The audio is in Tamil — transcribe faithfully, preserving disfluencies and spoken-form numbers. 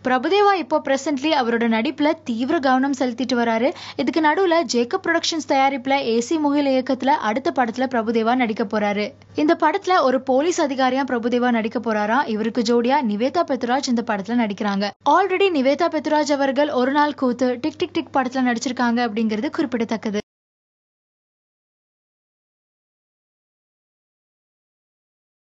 பிரபுதேவா இப்போ பிரசன்ட்லி அவரோட நடிப்புல தீவிர கவனம் செலுத்திட்டு வராரு. இதுக்கு நடுவுல ஜேக்கப் புரொடக்ஷன்ஸ் தயாரிப்புல ஏசி முகில் இயக்கத்துல அடுத்த படத்துல பிரபுதேவா நடிக்க போறாரு. இந்த படத்துல ஒரு போலீஸ் அதிகாரியா பிரபுதேவா நடிக்க போறாரா. இவருக்கு ஜோடியா நிவேதா பெத்துராஜ் இந்த படத்துல நடிக்கிறாங்க. ஆல்ரெடி நிவேதா பெத்துராஜ் அவர்கள் ஒரு நாள் கூத்து, டிக் டிக் டிக் படத்துல நடிச்சிருக்காங்க அப்படிங்கிறது குறிப்பிடத்தக்கது.